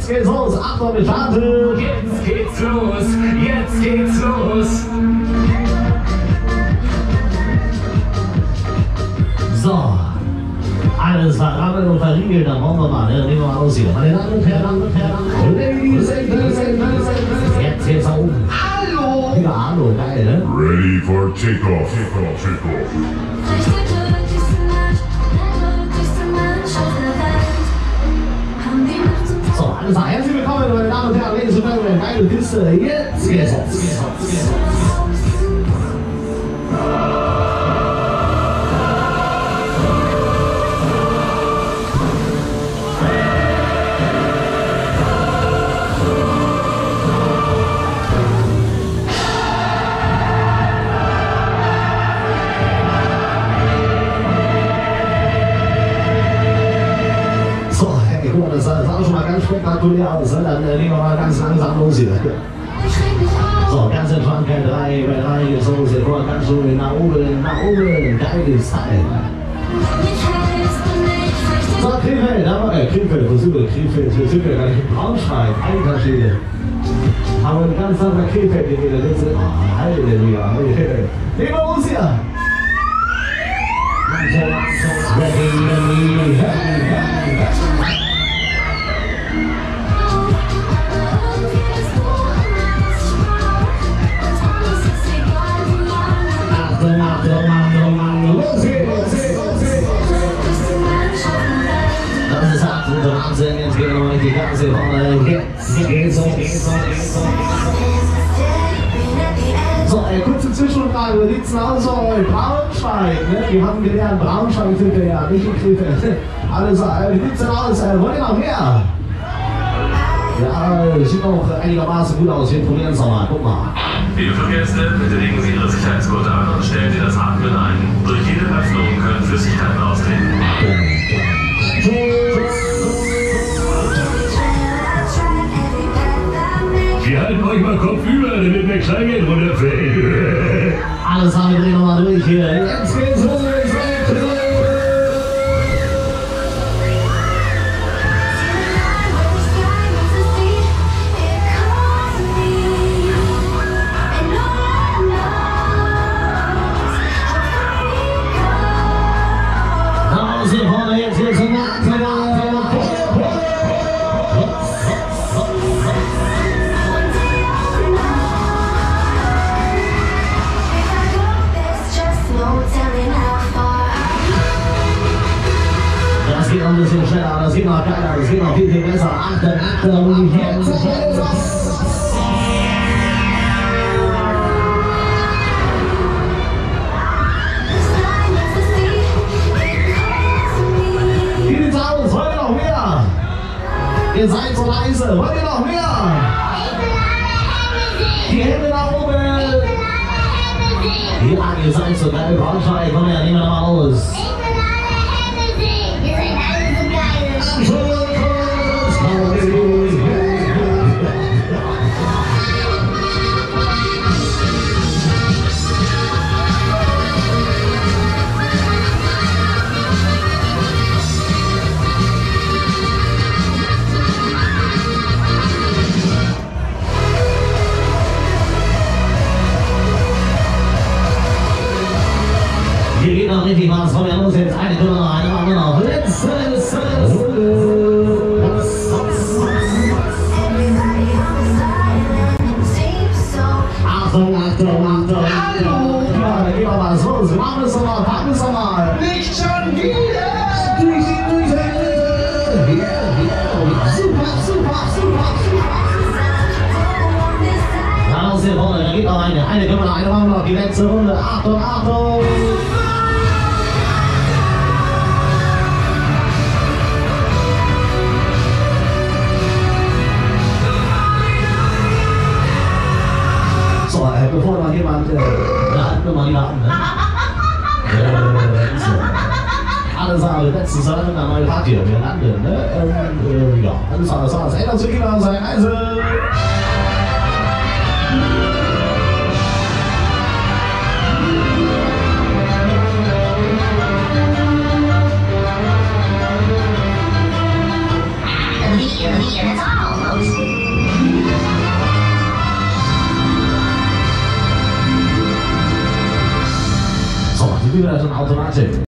geht's los. Achtung, wir starten. Jetzt geht's los. Jetzt geht's los. So. Alles verrammelt und verriegelt, dann wollen wir mal, ne? Nehmen wir mal aus hier. Meine Damen und Herren, Ladies and Gentlemen, jetzt geht's nach oben. Hallo! Ja, hallo, geil, ne? Ready for takeoff. So, alles klar, herzlich willkommen, meine Damen und Herren, Ladies and Gentlemen, geile Kiste, jetzt geht's los. Das sah schon mal ganz spektakulär aus, ne? Dann legen wir mal ganz langsam los hier. So, ganz entspannt, kein 3 bei 3 geht's los, hier vor, ganz schön nach oben, geiles Teil. So, Krefeld, Krefeld, wo sind wir? Krefeld, hier sind wir gar nicht in Braunschweig, alter Schwede. Aber ein ganz anderer Krefeld hier wieder, das ist, oh, Halleluja, nehmen wir uns hier. Das ist absoluter Wahnsinn, jetzt geht nochmal die ganze vorne. Jetzt geht's los. So, kurze Zwischenfrage, wie sieht's denn aus in Braunschweig? Ne? Wir haben gelernt, Braunschweig sind wir ja, nicht in Krefeld. Also, wie sieht's denn aus? Wollt ihr noch mehr? Ja, sieht noch einigermaßen gut aus. Wir probieren es nochmal. Guck mal. Liebe Fluggäste, bitte legen Sie Ihre Sicherheitsgurte an und stellen Sie das Atmen ein. Durch jede Öffnung können Flüssigkeiten austreten. Wir halten euch mal Kopf über, damit mehr Kleingeld runterfällt. Alles haben wir drehen nochmal durch hier. Jetzt geht's los. Das geht noch ein bisschen schneller, das geht noch geiler, das geht noch viel, viel besser. Achte, und jetzt. Wie sieht's aus? Wollt ihr noch mehr? Ihr seid so leise. Wollt ihr noch mehr? Die Hände nach oben. Ja, ihr seid so geil. Braunschweig, komm her, nehmen wir mal aus. Hier geht noch richtig was von der los. Jetzt eine Tour noch, eine machen wir noch. Achtung. Hallo! Ja, da geht noch was los. Machen wir es nochmal, Nicht schon wieder! Durch. Super. Na, los hier vorne, da geht noch eine. Eine können wir noch, eine machen wir noch. Die letzte Runde. Achtung! So, bevor noch jemand, halten wir mal lieber an, ne? Alles andere, letztes Jahr eine neue Party, wir landen, ne? Ja, alles klar, das ändert sich wieder seine Reise. So, die Überleitung automatisch.